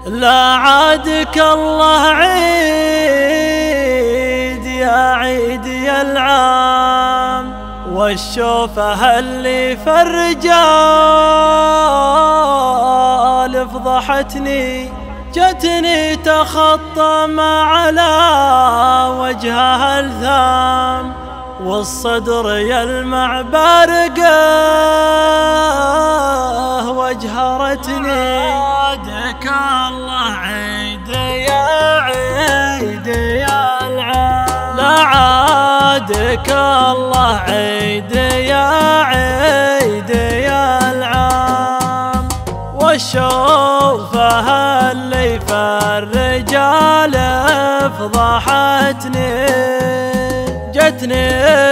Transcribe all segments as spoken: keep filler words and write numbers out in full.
لا عادك الله عيد يا عيد يا العام، والشوفة اللي في الرجال فضحتني، جتني تخطم على وجهها الثام، والصدر يلمع بارقه وجهرتني. عادك الله عيد يا عيد يا العام، لا عادك الله عيد يا عيد يا العام، والشوفة اللي في الرجال فضحتني، جتني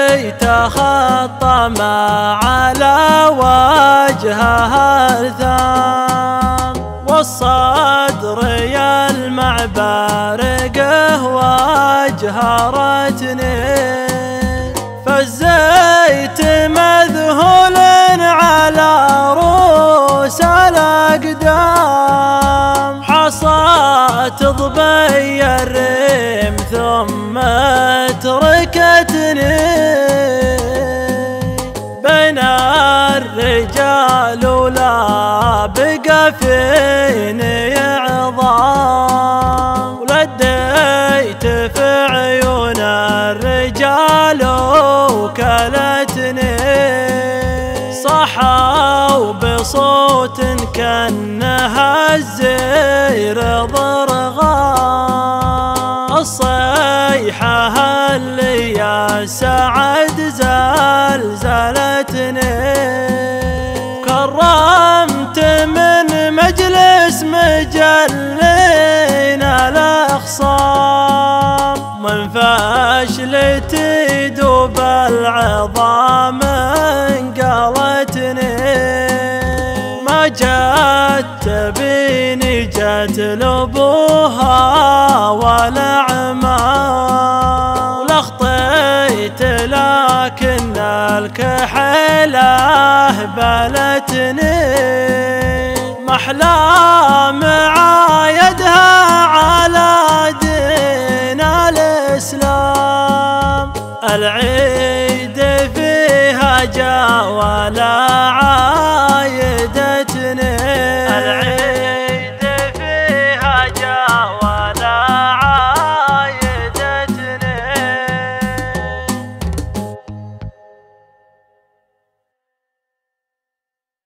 تخطم على وجهها الثام، والصدر يلمع بارقه وجهرتني، فزيت مذهول على رؤوس الأقدام، حصات ضبي الريم ثم تركتني، بين الرجال ولا بقى فيني عظام، ولديت في عيون الرجال وكلتني، صحوا بصوت كأنها الزير ضرغام، الصيحة اللي يا سعد زلزلتني، كرمت من مجلس مجلين الأخصام، من فاشلتي دوب العظام انقلتني، ما جت تبيني جت لابوها ولا عمام، ولا خطيت لكن الكحيلة بلتني، محلى